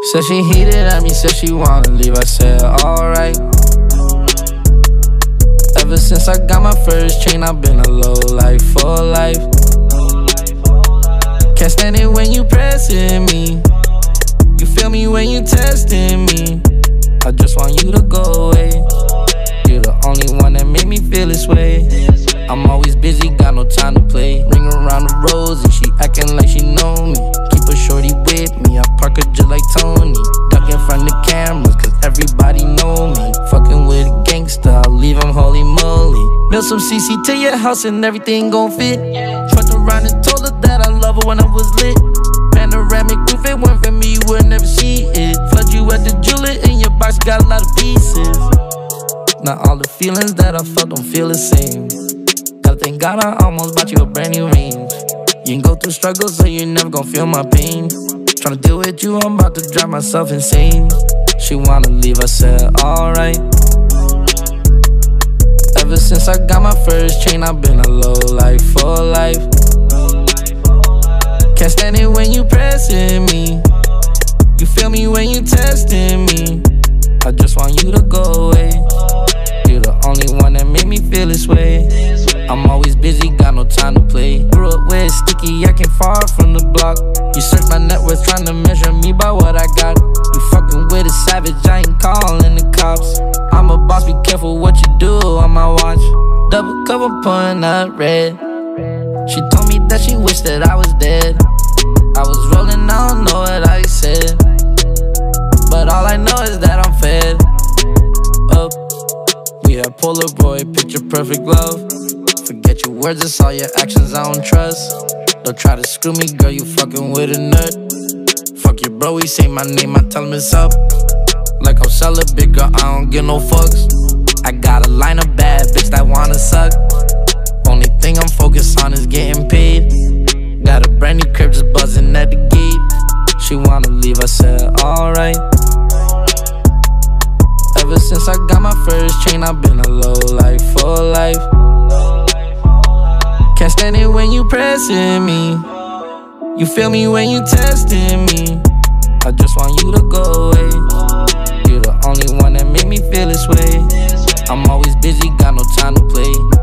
Said she heated at me, said she wanna leave, I said alright. Ever since I got my first chain, I've been a low life for life. Can't stand it when you pressing me. You feel me when you testing me. I just want you to go away. You're the only one that made me feel this way. I'm always busy, got no time to play. Ring around the rose and she acting like she know me. Keep a shorty with me, I park her just like Tony. Duck in front of cameras cause everybody know me. Fucking with a gangster, I'll leave him holy moly. Built some CC to your house and everything gon' fit. Fucked around and told her that I love her when I was lit. Panoramic roof, it weren't for me, you would never see it. Flood you at the jeweler in your box, got a lot of pieces. Now all the feelings that I felt don't feel the same. Gotta thank God I almost bought you a brand new range. You can go through struggles so you never gon' feel my pain. Tryna deal with you, I'm about to drive myself insane. She wanna leave, I said alright. Ever since I got my first chain, I've been a low life for life. Can't stand it when you pressing me. You feel me when you testing me. I just want you to go away. You're the only one that made me feel this way. I'm always busy, got no time to play. Grew up with sticky, I came far from the block. You search my net worth, trying to measure me by what I got. You fucking with a savage, I ain't calling the cops. I'm a boss, be careful what you do on my watch. Double cup, I'm pouring up red. She told me that she wished that I was dead. I was rolling, I don't know what I said, but all I know is that I'm fed up. We had Polaroid, picture perfect love. Forget your words, it's all your actions I don't trust. Don't try to screw me, girl, you fucking with a nut. Fuck your bro, he say my name, I tell him it's up. Like I'm celibate, girl, I don't give no fucks. I got a line of bad bitch that wanna suck. Only thing I'm focused on is getting paid. Got a brand new crib just buzzing at the gate. She wanna leave, I said alright. Ever since I got my first chain, I've been a low life for life. Can't stand it when you pressing me. You feel me when you testing me. I just want you to go away. You're the only one that made me feel this way. I'm always busy, got no time to play.